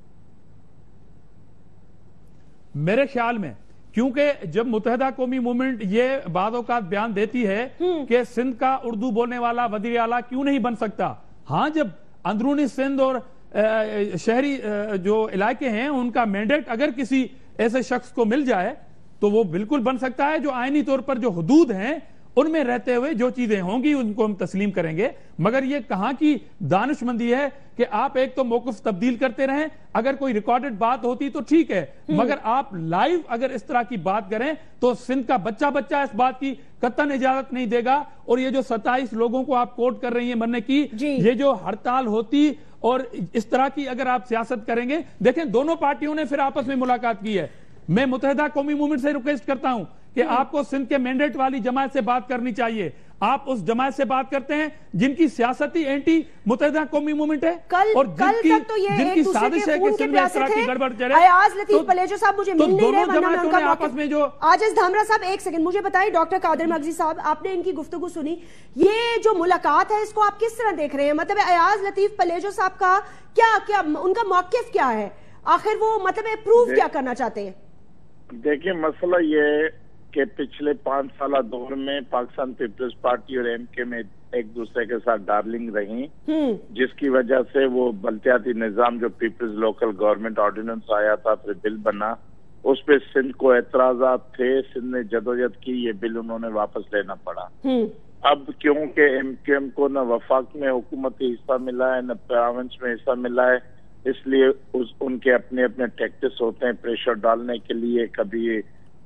میرے خیال میں کیونکہ جب متحدہ قومی موومنٹ یہ بعض اوقات بیان دیتی ہے کہ سندھ کا اردو بولنے والا وزیر اعلیٰ کیوں نہیں بن سکتا, ہاں جب اندرونی سندھ اور شہری جو علاقے ہیں ان کا مینڈیٹ اگر کسی ایسے شخص کو مل جائے تو وہ بالکل بن سکتا ہے. جو آئینی طور پر جو حدود ہیں ان میں رہتے ہوئے جو چیزیں ہوں گی ان کو ہم تسلیم کریں گے. مگر یہ کہاں کی دانش مندی ہے کہ آپ ایک تو موقف تبدیل کرتے رہیں, اگر کوئی ریکارڈڈ بات ہوتی تو ٹھیک ہے, مگر آپ لائیو اگر اس طرح کی بات کریں تو سندھ کا بچہ بچہ اس بات کی قطعاً اجازت نہیں دے گا. اور یہ جو ستائیس لوگوں کو آپ کوٹ کر رہی ہیں مرنے کی, یہ جو ہڑتال ہوتی اور اس طرح کی اگر آپ سیاست کریں گے, دیکھیں دونوں پارٹیوں نے پھر آپس میں ملاقات کی ہے. میں متحدہ قومی موومنٹ سے ریکویسٹ کرتا ہوں کہ آپ کو سندھ کے مینڈیٹ والی جماعت سے بات کرنی چاہیے. آپ اس جماعت سے بات کرتے ہیں جن کی سیاستی اینٹی متحدہ قومی موومنٹ ہے اور جن کی جن کی سازش ہے کہ سندھ میں اس طرح کی گڑبڑ چلے. ایاز لطیف پلیجو صاحب مجھے مل نہیں رہے, ورنہ میں ان کا آپس میں جو عاجز دھامرا صاحب ایک سیکنڈ مجھے بتائیں, ڈاکٹر قادر مغزی صاحب آپ نے ان کی گفتگو سنی, یہ جو ملاقات ہے اس کو آپ کس طرح دیکھ رہے ہیں؟ مطلب ایاز لطیف پلیجو صاحب کا کیا کیا ان کا موقف کیا ہے, آخر وہ مطلب پروف کیا کرنا چاہتے ہیں؟ دیکھیں مسئلہ یہ کہ پچھلے پانچ سالہ دور میں پاکستان پیپلز پارٹی اور ایم کے میں ایک دوسرے کے ساتھ ڈارلنگ رہی, جس کی وجہ سے وہ بلدیاتی نظام جو پیپلز لوکل گورنمنٹ آرڈیننس آیا تھا پھر بل بنا, اس پہ سندھ کو اعتراضات تھے, سندھ نے جدوجہد کی, یہ بل انہوں نے واپس لینا پڑا. اب کیونکہ ایم کیو ایم کو نہ وفاق میں حکومتی حصہ ملا ہے نہ پراونس میں حصہ ملا ہے, اس لیے ان کے اپنے اپنے ٹیکٹس ہوتے ہیں پریشر ڈالنے کے لیے, کبھی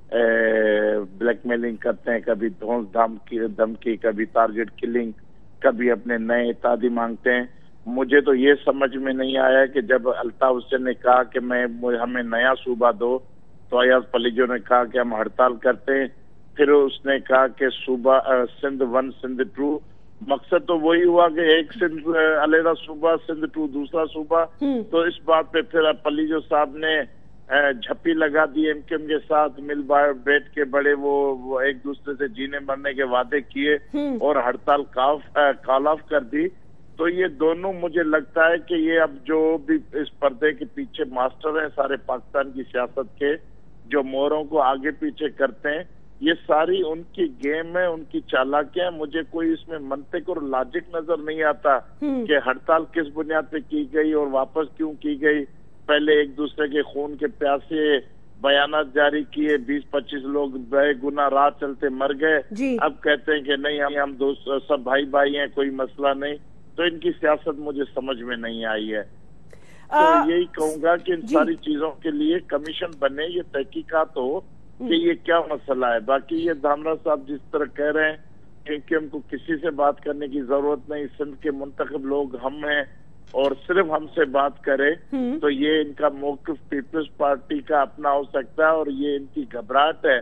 بلیک میلنگ کرتے ہیں, کبھی دھونس دھمکی دھمکی کبھی ٹارگٹ کلنگ, کبھی اپنے نئے اتحادی مانگتے ہیں. مجھے تو یہ سمجھ میں نہیں آیا کہ جب الطاف حسین نے کہا کہ میں ہمیں نیا صوبہ دو तो अयाज पलीजो ने कहा कि हम हड़ताल करते हैं। फिर उसने कहा कि सूबा सिंध वन सिंध टू, मकसद तो वही हुआ कि एक सिंध अलहदा सूबा, सिंध टू दूसरा सूबा। तो इस बात पे फिर पलीजो साहब ने झप्पी लगा दी एमकेएम के साथ, मिल बैठ के बड़े वो, वो एक दूसरे से जीने मरने के वादे किए और हड़ताल कॉल ऑफ कर दी। तो ये दोनों, मुझे लगता है कि ये अब जो भी इस पर्दे के पीछे मास्टर हैं सारे पाकिस्तान की सियासत के, जो मोहरों को आगे पीछे करते हैं, ये सारी उनकी गेम है, उनकी चालाकियां। मुझे कोई इसमें मंतिक और लॉजिक नजर नहीं आता कि हड़ताल किस बुनियाद पे की गई और वापस क्यों की गई। पहले एक दूसरे के खून के प्यासे बयानात जारी किए, बीस पच्चीस लोग बेगुनाह राह चलते मर गए। अब कहते हैं कि नहीं, हम हम दोस्त सब भाई भाई हैं, कोई मसला नहीं। तो इनकी सियासत मुझे समझ में नहीं आई है। तो यही कहूंगा कि इन सारी चीजों के लिए कमीशन बने, ये तहकीकात हो कि ये क्या मसला है। बाकी ये धामरा साहब जिस तरह कह रहे हैं कि हमको किसी से बात करने की जरूरत नहीं, सिंध के मुंतखब लोग हम हैं और सिर्फ हमसे बात करे, तो ये इनका मौक़िफ़ पीपल्स पार्टी का अपना हो सकता है। और ये इनकी घबराहट है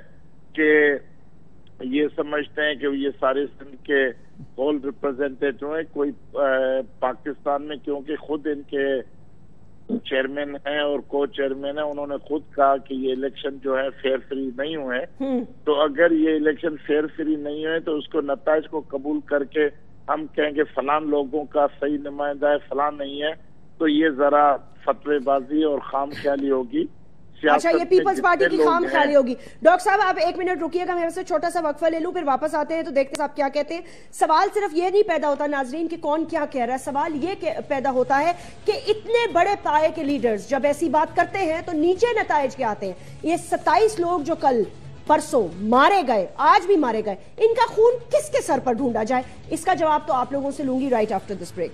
कि ये समझते हैं कि ये सारे सिंध के होल रिप्रेजेंटेटिव हैं कोई पाकिस्तान में, क्योंकि खुद इनके चेयरमैन हैं और को चेयरमैन है, उन्होंने खुद कहा कि ये इलेक्शन जो है फेयर फ्री नहीं हुए। तो अगर ये इलेक्शन फेयर फ्री नहीं हुए तो उसको नताइज को कबूल करके हम कहेंगे फलान लोगों का सही नुमाइंदा है, फलान नहीं है, तो ये जरा फतवेबाजी और खाम ख्याली होगी। अच्छा, ये पीपल्स पार्टी की खाम ख्याली होगी। डॉक्टर साहब आप एक मिनट रुकिएगा, मैं आपसे छोटा सा वक्फा ले लूं, फिर वापस आते हैं तो देखते हैं आप क्या कहते हैं। सवाल सिर्फ ये नहीं पैदा होता नाजरीन कि कौन क्या कह रहा है, सवाल ये पैदा होता है कि इतने बड़े पाए के लीडर्स जब ऐसी बात करते हैं तो नीचे नताइज के आते हैं। ये सत्ताईस लोग जो कल परसों मारे गए, आज भी मारे गए, इनका खून किसके सर पर ढूंढा जाए, इसका जवाब तो आप लोगों से लूंगी right after this break.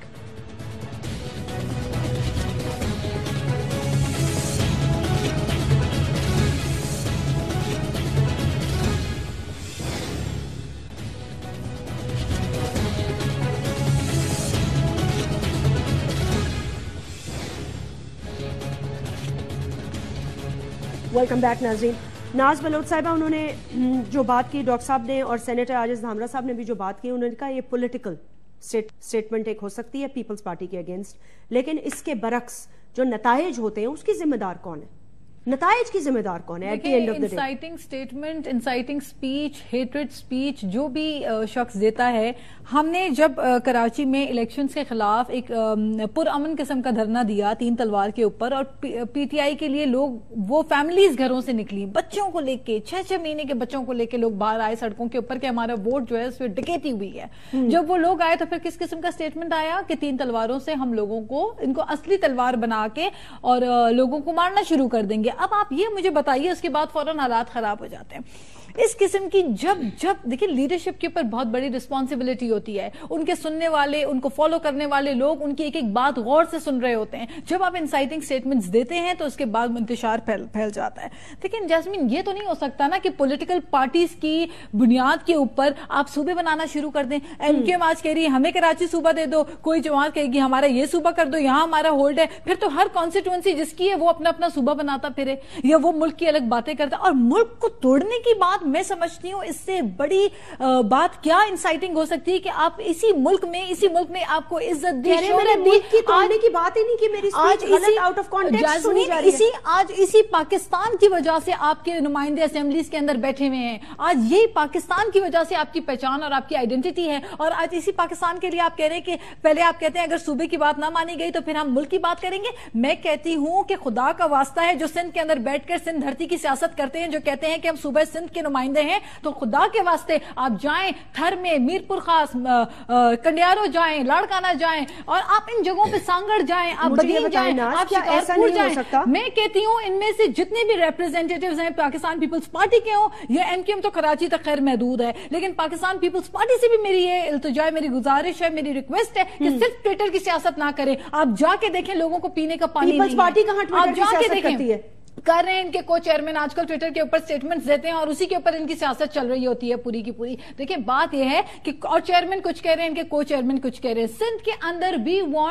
Welcome back नाज़रीन। नाज बलोच साहिबा, उन्होंने जो बात की डॉक्टर साहब ने और सेनेटर आजिज धामरा साहब ने भी जो बात की, उन्होंने कहा ये पॉलिटिकल स्टेटमेंट एक हो सकती है पीपल्स पार्टी के अगेंस्ट, लेकिन इसके बरक्स जो नताइज होते हैं उसकी जिम्मेदार कौन है, नताइज की जिम्मेदार कौन है? At the end of the day inciting statement, inciting speech, hatred speech जो भी शख्स देता है, हमने जब कराची में इलेक्शंस के खिलाफ एक पुरअमन किस्म का धरना दिया तीन तलवार के ऊपर, और पीटीआई के लिए लोग, वो फैमिलीज घरों से निकली, बच्चों को लेके, छह छह महीने के बच्चों को लेके लोग बाहर आए सड़कों के ऊपर कि हमारा वोट जो है उस पर डकैती हुई है। जब वो लोग आए तो फिर किस किस्म का स्टेटमेंट आया कि तीन तलवारों से हम लोगों को, इनको असली तलवार बना के और लोगों को मारना शुरू कर देंगे। अब आप ये मुझे बताइए, उसके बाद फौरन हालात खराब हो जाते हैं। इस किस्म की जब जब देखिए लीडरशिप के ऊपर बहुत बड़ी रिस्पॉन्सिबिलिटी होती है, उनके सुनने वाले, उनको फॉलो करने वाले लोग उनकी एक एक बात गौर से सुन रहे होते हैं। जब आप इंसाइटिंग स्टेटमेंट्स देते हैं तो उसके बाद इंतशार फैल फैल जाता है। लेकिन जैस्मीन, ये तो नहीं हो सकता ना कि पॉलिटिकल पार्टीज की बुनियाद के ऊपर आप सूबे बनाना शुरू कर दें। एमकेएम आज कह रही है हमें कराची सूबा दे दो, कोई जमात कहेगी हमारा ये सूबा कर दो, यहाँ हमारा होल्ड है, फिर तो हर कॉन्स्टिट्यूएंसी जिसकी है वो अपना अपना सूबा बनाता फिरे या वो मुल्क की अलग बातें करता। और मुल्क को तोड़ने की बात मैं समझती हूँ इससे बड़ी आ, बात क्या इंसाइटिंग हो सकती है कि आप इसी मुल्क में इसी मुल्क में आपको इज्जत दी, शोहरत दी, की तोड़ने की बात ही नहीं कि मेरी स्पीच गलत आउट ऑफ कॉन्टेक्स्ट सुनी जा रही है। इसी आज इसी पाकिस्तान की वजह से आपके नुमाइंदे असेंबलीज के अंदर बैठे हुए हैं। आज यही पाकिस्तान की वजह से आपकी पहचान और आपकी आइडेंटिटी है। और आज इसी पाकिस्तान के लिए आप कह रहे हैं कि पहले आप कहते हैं अगर सूबे की बात ना मानी गई तो फिर हम मुल्क की बात करेंगे। मैं कहती हूं कि खुदा का वास्ता है जो सिंध के अंदर बैठकर सिंध धरती की सियासत करते हैं, जो कहते हैं कि हम सूबे सिंध के नुमाइंदे हैं, तो खुदा के वास्ते आप जाएं थर में, मीरपुर खास, कंडियारो जाएं, लाड़काना जाएं, और आप इन जगहों पे सांगड़ जाएं, आप बदीन जाएं, आप शिकारपुर जाएं। मैं कहती हूं इनमें से जितने भी रिप्रेजेंटेटिव्स हैं पाकिस्तान पीपल्स पार्टी के हों या एमकेएम, तो कराची तक खैर महदूद है, लेकिन पाकिस्तान पीपल्स पार्टी से भी मेरी ये इल्तिजा है, मेरी गुजारिश है, मेरी रिक्वेस्ट है कि सिर्फ ट्विटर की सियासत ना करें। आप जाके देखें लोगों को पीने का पानी पीपल्स पार्टी कहां ट्विटर की सियासत करती है? कर रहे हैं इनके को चेयरमैन आजकल ट्विटर के ऊपर स्टेटमेंट्स देते हैं और उसी के ऊपर इनकी सियासत चल रही होती है पूरी की पूरी। देखिए बात यह है कि और चेयरमैन कुछ कह रहे हैं, इनके को चेयरमैन कुछ कह रहे हैं। सिंध के अंदर भी वांट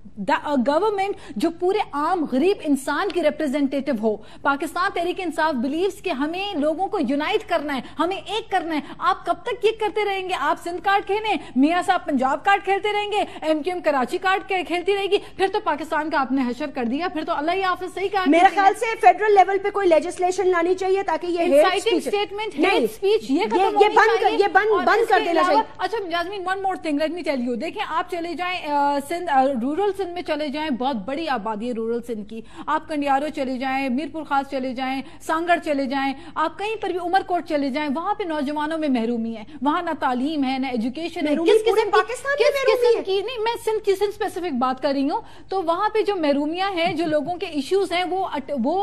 गवर्नमेंट जो पूरे आम गरीब इंसान की रिप्रेजेंटेटिव हो। पाकिस्तान तहरीक इंसाफ बिलीव्स कि हमें लोगों को यूनाइट करना है, हमें एक करना है। आप कब तक ये करते रहेंगे? आप सिंध कार्ड खेलें, मियां साहब पंजाब कार्ड खेलते रहेंगे, एमक्यूएम कराची कार्ड खेलती रहेगी, फिर तो पाकिस्तान का आपने हशर कर दिया, फिर तो अल्लाह ही हाफिज। सही कहा। मेरे ख्याल से फेडरल लेवल पे कोई लेजिस्लेशन लानी चाहिए ताकि ये इनसाइटिंग स्टेटमेट, हेट स्पीच ये खत्म होनी ये बंद चाहिए, ये बंद बंद कर देना चाहिए। अच्छा Jasmeen, one more thing let me tell you. देखें, आप चले जाएं सिंध, रूरल सिंध में चले जाएं, बहुत बड़ी आबादी है रूरल सिंध की। आप कंडियारो चले जाएं, मीरपुर खास चले जाएं, सांगड़ चले जाएं, आप कहीं पर भी उमरकोट चले जाएं, वहां पे नौजवानों में महरूमी है, वहां ना तालीम है ना एजुकेशन है। किस किस्म पाकिस्तान किस किस्म की नहीं, मैं सिंध की सिंध स्पेसिफिक बात कर रही हूँ। तो वहां पे जो महरूमियां हैं, जो लोगों के इश्यूज हैं, वो वो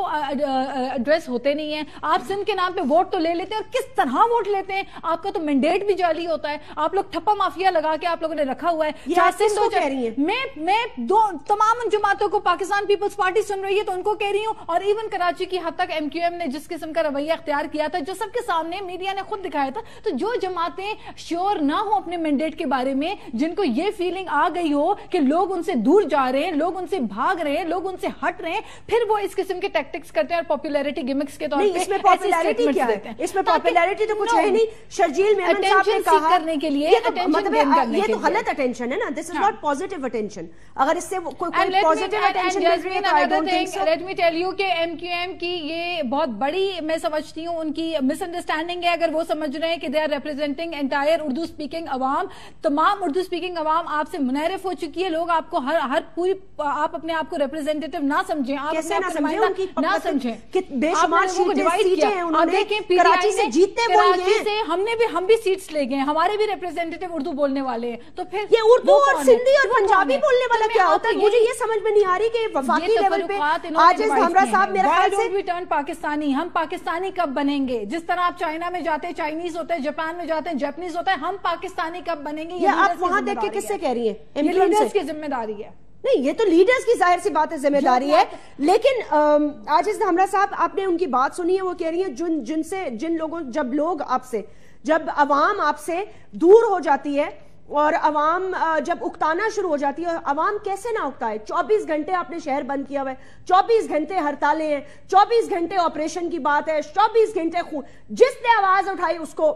एड्रेस होते नहीं है। आप सिंध के नाम पे वोट तो ले लेते हैं, और किस तरह वोट लेते हैं, आपका तो मैंडेट भी जाली होता है। आप लोग ठप्पा माफिया लगा के आप लोगों ने रखा हुआ है। कह रही है मैं मैं दो तमाम जमातों को, पाकिस्तान पीपल्स पार्टी सुन रही है तो उनको कह रही हूं, और इवन कराची की हद तक एमक्यूएम ने जिस किस्म का रवैया अख्तियार किया था, जो सबके सामने मीडिया ने खुद दिखाया था। तो जो जमातें श्योर ना हो अपने मैंडेट के बारे में, जिनको ये फीलिंग आ गई हो कि लोग उनसे दूर जा रहे हैं, लोग उनसे भाग रहे हैं, लोग उनसे हट रहे हैं, फिर वो इस किस्म के टैक्टिक्स करते हैं और पॉपुलैरिटी गिमिक्स के तौर पे इसमें पॉपुलैरिटी क्या है? इसमें पॉपुलैरिटी तो कुछ है नहीं। शर्जील मेमन साहब ने कहा करने के लिए, मतलब ये तो गलत अटेंशन है ना, this is not positive attention. अगर इससे कोई पॉजिटिव अटेंशन मिल रही है तो I don't think so. Let me tell you कि एमक्यूएम की ये बहुत बड़ी, मैं समझती हूँ, उनकी मिसअंडरस्टैंडिंग है अगर वो समझ रहे हैं कि they are representing entire Urdu speaking अवाम। तमाम उर्दू स्पीकिंग अवाम आपसे मुनहरिफ हो चुकी है। लोग आपको हर हर पूरी, आप अपने आप को रिप्रेजेंटेटिव ना समझें, आप कैसे ना समझें, उनकी ना समझें कि बेशुमार सीटें हैं उन्होंने कराची से जीतते कराची से हमने भी हम भी सीट्स ले गए, हमारे भी रिप्रेजेंटेटिव उर्दू बोलने वाले हैं। तो फिर ये उर्दू और सिंधी और पंजाबी बोलने वाला क्या होता है? मुझे ये समझ में नहीं आ रही कि वफाकी लेवल पे आज धामरा साहब मेरे ख्याल से वी टर्न पाकिस्तानी, हम पाकिस्तानी कब बनेंगे? जिस तरह आप चाइना में जाते हैं चाइनीज होते हैं, जापान में जाते हैं जापानीज होता है, हम पाकिस्तानी कब बनेंगे? ये आप वहां देख के किससे कह रही है? लीडर्स की जिम्मेदारी है। नहीं, ये तो लीडर्स की जाहिर सी बात है, जिम्मेदारी है। लेकिन आजिज धामरा साहब, आपने उनकी बात सुनी है, वो कह रही है जिन जिनसे जिन लोगों, जब लोग आपसे, जब अवाम आपसे दूर हो जाती है और अवाम जब उकताना शुरू हो जाती है, अवाम कैसे ना उकताए? चौबीस घंटे आपने शहर बंद किया हुआ है, चौबीस घंटे हड़तालें हैं, चौबीस घंटे ऑपरेशन की बात है, चौबीस घंटे खून। जिसने आवाज उठाई उसको,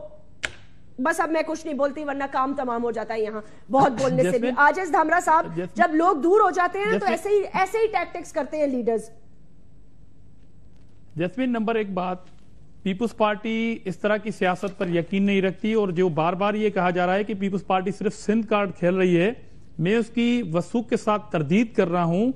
बस अब मैं कुछ नहीं बोलती वरना काम तमाम हो जाता है यहाँ बहुत बोलने से भी। आजिज धामरा साहब, जब लोग दूर हो जाते हैं तो ऐसे ही ऐसे ही टैक्टिक्स करते हैं लीडर्स। जैस्मीन, नंबर एक बात, पीपुल्स पार्टी इस तरह की सियासत पर यकीन नहीं रखती, और जो बार बार ये कहा जा रहा है कि पीपुल्स पार्टी सिर्फ सिंध कार्ड खेल रही है, मैं उसकी वसूख के साथ तरदीद कर रहा हूं।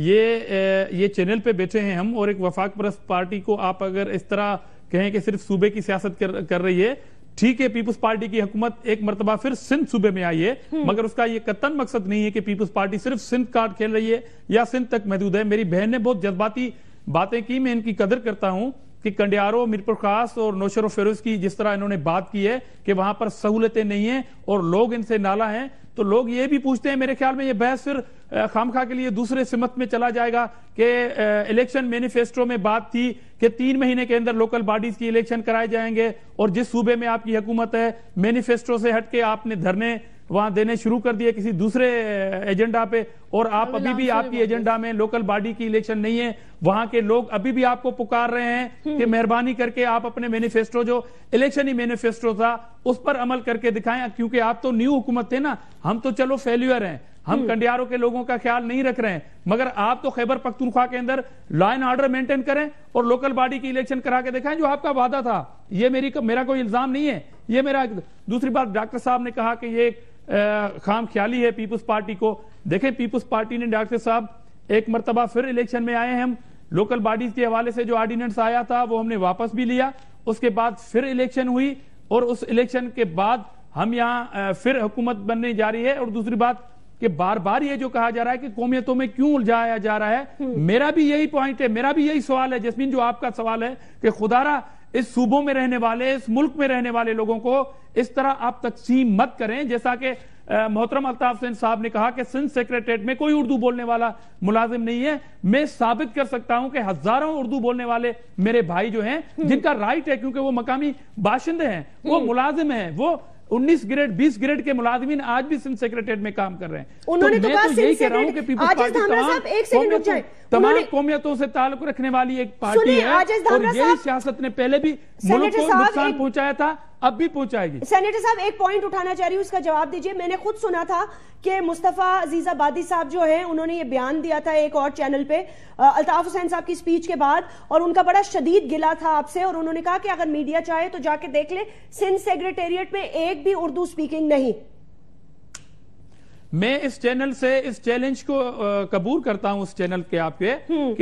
ये ये चैनल पे बैठे हैं हम, और एक वफाक परस्त पार्टी को आप अगर इस तरह कहें कि सिर्फ सूबे की सियासत कर, कर रही है, ठीक है, पीपुल्स पार्टी की हुकूमत एक मरतबा फिर सिंध सूबे में आई है, मगर उसका ये कतन मकसद नहीं है कि पीपुल्स पार्टी सिर्फ सिंध कार्ड खेल रही है या सिंध तक महदूद है। मेरी बहन ने बहुत जज्बाती बातें की, मैं इनकी कदर करता हूं कि कंडियारो, मीरपुर खास और नौशर फेरोज की जिस तरह इन्होंने बात की है कि वहां पर सहूलतें नहीं है और लोग इनसे नाला हैं, तो लोग ये भी पूछते हैं, मेरे ख्याल में ये बहस फिर खामखा के लिए दूसरे सिमत में चला जाएगा कि इलेक्शन मैनिफेस्टो में बात थी कि तीन महीने के अंदर लोकल बॉडीज की इलेक्शन कराए जाएंगे, और जिस सूबे में आपकी हुकूमत है मैनिफेस्टो से हटके आपने धरने वहां देने शुरू कर दिए किसी दूसरे एजेंडा पे, और आप अभी भी आपकी एजेंडा में लोकल बॉडी की इलेक्शन नहीं है। वहां के लोग अभी भी आपको पुकार रहे हैं कि मेहरबानी करके आप अपने मैनिफेस्टो, जो इलेक्शन ही मैनिफेस्टो था, उस पर अमल करके दिखाएं, क्योंकि आप तो न्यू हुकूमत थे ना, हम तो चलो फेल्यूअर हैं, हम कंडियारों के लोगों का ख्याल नहीं रख रहे हैं, मगर आप तो खैबर पख्तूनख्वा के अंदर लॉ एंड ऑर्डर मेंटेन करें और लोकल बॉडी की इलेक्शन करा के दिखाएं जो आपका वादा था। ये मेरी मेरा कोई इल्जाम नहीं है, ये मेरा। दूसरी बात, डॉक्टर साहब ने कहा कि ये खाम ख्याली है पीपुल्स पार्टी को। देखें, पीपुल्स पार्टी ने, डॉक्टर साहब, एक मरतबा फिर इलेक्शन में आए हैं हम, लोकल बॉडीज के हवाले से जो ऑर्डिनेंस आया था वो हमने वापस भी लिया, उसके बाद फिर इलेक्शन हुई, और उस इलेक्शन के बाद हम यहाँ फिर हुकूमत बनने जा रही है। और दूसरी बात कि बार बार ये जो कहा जा रहा है कि कौमियतों में क्यों उलझाया जा रहा है, मेरा भी यही पॉइंट है, मेरा भी यही सवाल है जस्मीन, जो आपका सवाल है कि खुदारा इस सूबों में रहने वाले, इस मुल्क में रहने वाले लोगों को इस तरह आप तकसीम मत करें। जैसा कि मोहतरम अल्ताफ हुसैन साहब ने कहा कि सिंध सेक्रेटरीट में कोई उर्दू बोलने वाला मुलाजिम नहीं है, मैं साबित कर सकता हूं कि हजारों उर्दू बोलने वाले मेरे भाई जो हैं, जिनका राइट है, क्योंकि वो मकामी बाशिंदे हैं, वो मुलाजिम हैं, वो उन्नीस ग्रेड बीस ग्रेड के मुलाजिमीन आज भी सिंध सेक्रेटरीट में काम कर रहे हैं। उन्होंने तो तो मैं कहा तो यही कह रहा हूँ कि पीपल्स पार्टी तमाम तमाम कौमियतों से ताल्लुक रखने वाली एक पार्टी है और यही सियासत ने पहले भी मुल्क को नुकसान पहुंचाया था, अब भी पहुंचाएगी। सेनेटर साहब एक पॉइंट उठाना चाह रही हूँ, उसका जवाब दीजिए। मैंने खुद सुना था कि मुस्तफा अजीजाबादी साहब जो हैं उन्होंने ये बयान दिया था एक और चैनल पे अल्ताफ हुसैन साहब की स्पीच के बाद, और उनका बड़ा शदीद गिला था आपसे, और उन्होंने कहा कि अगर मीडिया चाहे तो जाके देख ले सिंध सेक्रेटेरिएट में एक भी उर्दू स्पीकिंग नहीं। मैं इस चैनल से इस चैलेंज को कबूल करता हूं उस चैनल के आपके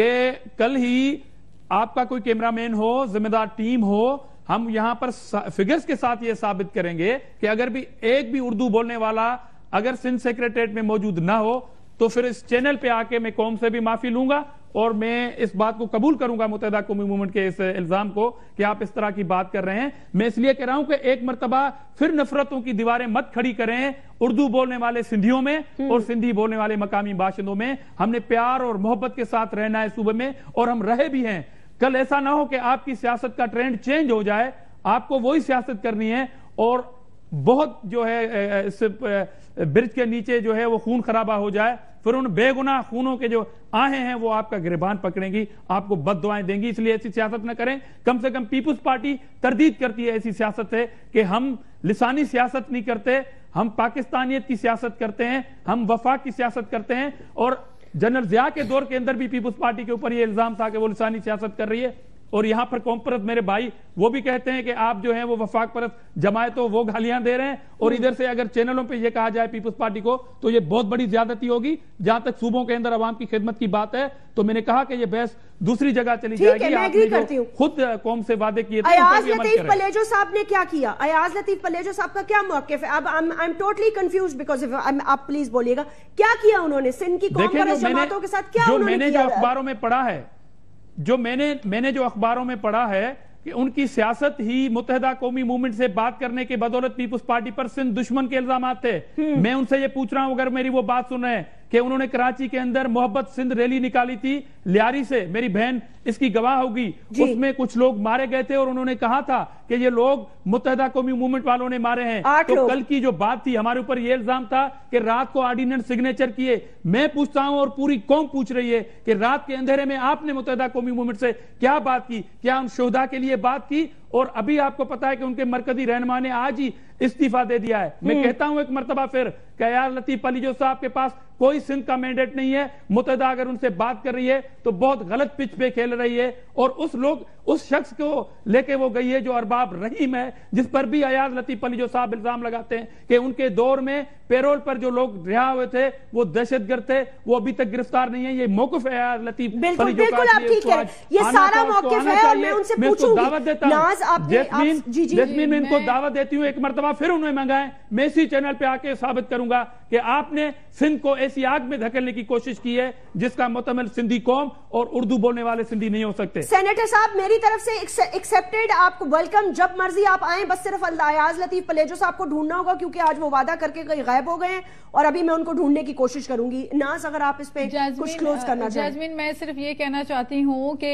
कि कल ही आपका कोई कैमरामैन हो, जिम्मेदार टीम हो, हम यहां पर फिगर्स के साथ ये साबित करेंगे कि अगर भी एक भी उर्दू बोलने वाला अगर सिंध सेक्रेटेरिएट में मौजूद ना हो तो फिर इस चैनल पे आके मैं कौम से भी माफी लूंगा और मैं इस बात को कबूल करूंगा मुत्तहिदा कौमी मूवमेंट के इस इल्जाम को कि आप इस तरह की बात कर रहे हैं। मैं इसलिए कह रहा हूं कि एक मर्तबा फिर नफरतों की दीवारें मत खड़ी करें उर्दू बोलने वाले सिंधियों में और सिंधी बोलने वाले मकामी बाशिंदों में। हमने प्यार और मोहब्बत के साथ रहना है सूबे में और हम रहे भी हैं। कल ऐसा ना हो कि आपकी सियासत का ट्रेंड चेंज हो जाए, आपको वही सियासत करनी है और बहुत जो है इस ब्रिज के नीचे जो है वो खून खराबा हो जाए, फिर उन बेगुनाह खूनों के जो आहें हैं वो आपका गिरबान पकड़ेंगी, आपको बद्दुआएं देंगी। इसलिए ऐसी सियासत न करें। कम से कम पीपुल्स पार्टी तरदीद करती है ऐसी सियासत है कि हम लिसानी सियासत नहीं करते, हम पाकिस्तानियत की सियासत करते हैं, हम वफाक की सियासत करते हैं। और जनरल जिया के दौर के अंदर भी पीपुल्स पार्टी के ऊपर ये इल्जाम था कि वो लिसानी सियासत कर रही है, और यहां पर कौम परस्त मेरे भाई वो भी कहते हैं कि आप जो हैं वो वफाक परस्त जमाए तो वो गालियां दे रहे हैं, और इधर से अगर चैनलों पे ये कहा जाए पीपुल्स पार्टी को तो ये बहुत बड़ी ज्यादती होगी। जहां तक सूबों के अंदर अवाम की खिदमत की बात है तो मैंने कहा कि ये बहस दूसरी जगह चली जाएगी। आपने जो खुद कौम से वादे किए थे अयाज लतीफ पलेजो साहब ने क्या किया? अयाज लतीफ पलेजो साहब का क्या मौक़िफ़ है? अब I am totally confused because आप प्लीज बोलिएगा क्या किया उन्होंने सिंध की कौम परस्त जमातों के साथ? क्या उन्होंने मैंने जो अखबारों में पढ़ा है जो मैंने मैंने जो अखबारों में पढ़ा है कि उनकी सियासत ही मुत्तहिदा कौमी मूवमेंट से बात करने के बदौलत पीपुल्स पार्टी पर सिंध दुश्मन के इल्जामात थे। मैं उनसे ये पूछ रहा हूं अगर मेरी वो बात सुन रहे हैं कि उन्होंने कराची के अंदर मोहब्बत सिंध रैली निकाली थी लियारी से, मेरी बहन इसकी गवाह होगी, उसमें कुछ लोग मारे गए थे और उन्होंने कहा था कि ये लोग मुत्तहिदा कौमी मूवमेंट वालों ने मारे हैं। तो कल की जो बात थी हमारे ऊपर ये इल्जाम था कि रात को ऑर्डिनेंस सिग्नेचर किए। मैं पूछता हूं और पूरी कौम पूछ रही है कि रात के अंधेरे में आपने मुत्तहिदा कौमी मूवमेंट से क्या बात की? क्या उन शोहदा के लिए बात की? और अभी आपको पता है कि उनके मरकजी रहनुमा ने आज ही इस्तीफा दे दिया है। मैं कहता हूं एक मर्तबा फिर कि अयाज लतीफ पलेजो साहब के पास कोई सिंध का मैंडेट नहीं है। मुत्तहिदा अगर उनसे बात कर रही है तो बहुत गलत पिच पे खेल रही है, और उस लोग उस शख्स को लेके वो गई है जो अरबाब रहीम है, जिस पर भी अयाज लतीफ पलेजो साहब इल्जाम लगाते हैं कि उनके दौर में पेरोल पर जो लोग रिहा हुए थे वो दहशतगर्द थे, वो अभी तक गिरफ्तार नहीं है। ये मौक़िफ़ है अयाज लतीफ पलेजो का। ये सारा मौक़िफ़ है और मैं उनसे पूछूंगी। दावत देता हूं जैस्मीन, जैस्मीन मैं इनको दावत देती हूँ एक मर्तबा फिर उन्हें मंगाएं। मैं इसी चैनल पे आके साबित करूंगा कि आपने सिंध को ऐसी आग में धकेलने की कोशिश की है जिसका मुतमिल सिंधी कौम और उर्दू बोलने वाले सिंधी नहीं हो सकते। सेनेटर साहब मेरी तरफ से एक्सेप्टेड, आपको वेलकम, जब मर्जी आप आए। बस सिर्फ अयाज लतीफ पलेजो साहब को ढूंढना होगा क्योंकि आज वो वादा करके कहीं गायब हो गए हैं और अभी मैं उनको ढूंढने की कोशिश करूंगी। नाज अगर आप इस पे कुछ क्लोज करना चाहें। जैस्मीन मैं सिर्फ ये कहना चाहती हूँ कि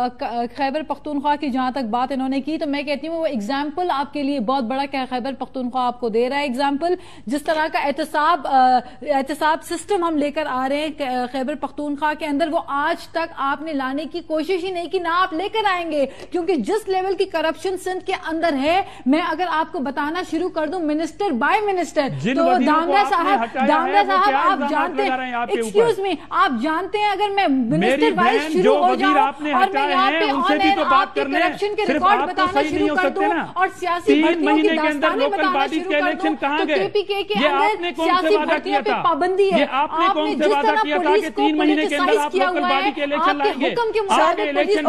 खैबर पख्तूनख्वा की जहां तक बात इन्होंने की तो मैं कहती हूँ वो एग्जाम्पल आपके लिए बहुत बड़ा क्या खैबर पख्तूनख्वा आपको दे रहा है एग्जाम्पल। जिस तरह का एहतसाब एहतसाब सिस्टम हम लेकर आ रहे हैं खैबर पख्तूनख्वा के अंदर, वो आज तक आपने लाने की कोशिश ही नहीं की, ना आप लेकर आएंगे, क्योंकि जिस लेवल की करप्शन सिंध के अंदर है, मैं अगर आपको बताना शुरू कर दूं मिनिस्टर बाय मिनिस्टर, तो दामरा साहब दामरा साहब आप जानते हैं, एक्सक्यूज मी, आप जानते हैं अगर मैं मिनिस्टर वाइज शुरू हो जाऊं और मैं यहाँ पे ऑन एयर आपके करप्शन के रिकॉर्ड बताना शुरू कर दूं और सियासी भर्तियों की दास्तानें बताना शुरू कर दूं, तो केपीके के अंदर सियासी भर्तियों पे पाबंदी है। आपने जिस तरह पुलिस को पॉलिटिसाइज किया हुआ है, आपके हुक्म के मुताबिक पुलिस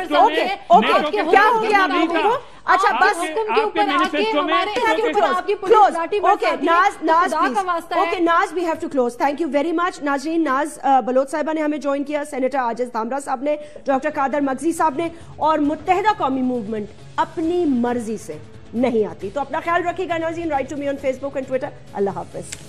ओके क्या हो गया आपको? अच्छा बस हुक्म के ऊपर आके हमारे इसके ऊपर आपकी क्लोज ओके नाज Naz okay Naz we have to close. Thank you very much नाजरीन। नाज बलोच साहिबा ने हमें ज्वाइन किया, सेनेटर आजिज दामरा साहब ने, डॉक्टर कादर मगजी साहब ने, और मुत्तहिदा कौमी मूवमेंट अपनी मर्जी से नहीं आती। तो अपना ख्याल रखिएगा नाज़रीन। Write to me on Facebook and Twitter. Allah Hafiz.